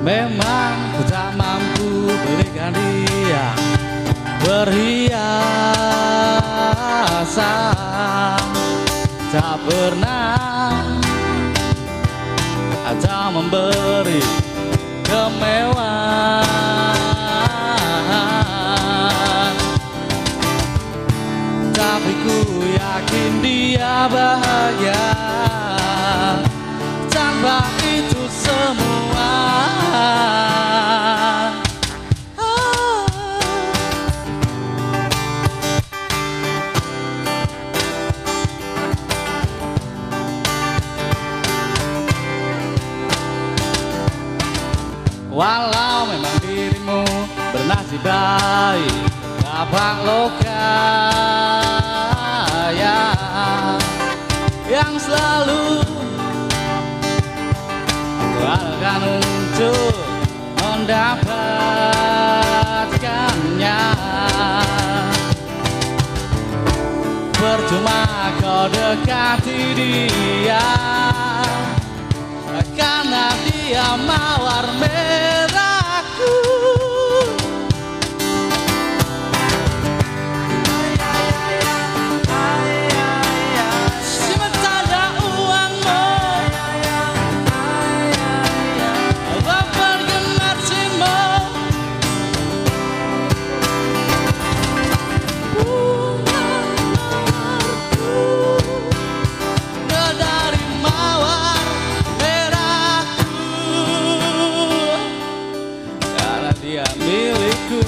Memang ku tak mampu berikan dia perhiasan, tak pernah atau memberi kemewahan. Tapi ku yakin dia bahagia tanpa itu semua. Walau memang dirimu bernasib baik, lapang loka yang selalu kuharapkan untuk mendapatkannya. Percuma kau dekati dia, karena dia mawar merahku. Sementara uangmu bergenar simu, dari mawar dia milikku.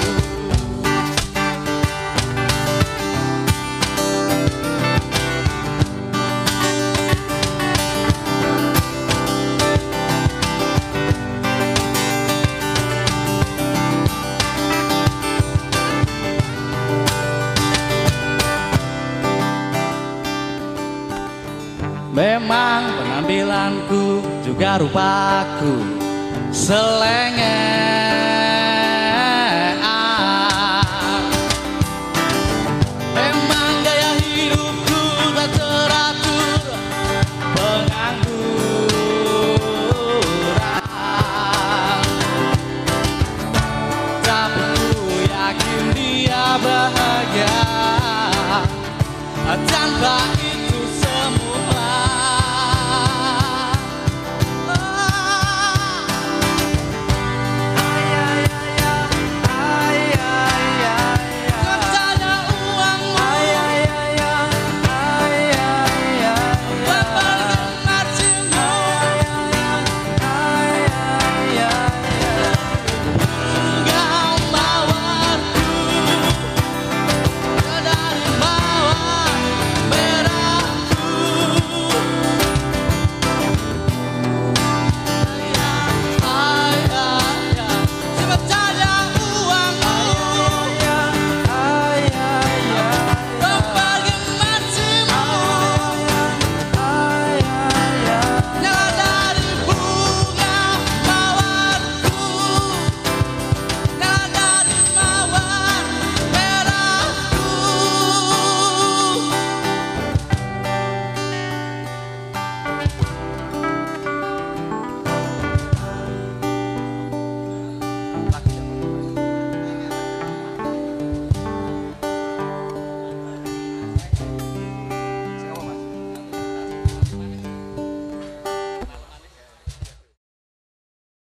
Memang penampilanku juga rupaku selengean. Memang gaya hidupku tak teratur, pengangguran. Tapi ku yakin dia bahagia tanpa itu semua.